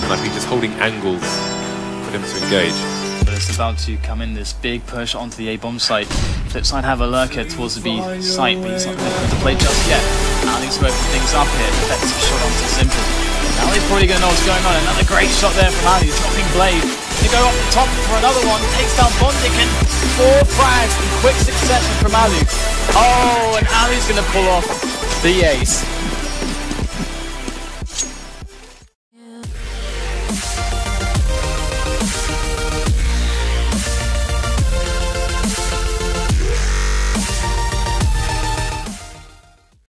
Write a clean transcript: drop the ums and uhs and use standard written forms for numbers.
and I've been just holding angles for them to engage. But it's about to come in, this big push onto the A-bomb site. FlipSid have a lurker towards the B site, but he's not going to play just yet. Now he's to open things up here. Effective shot onto Simple. Now he's probably going to know what's going on. Another great shot there from Ali, dropping Blade. To go up the top for another one, takes down Bondic, and 4 frags in quick succession from Allu. Oh, and Ali's going to pull off the ace.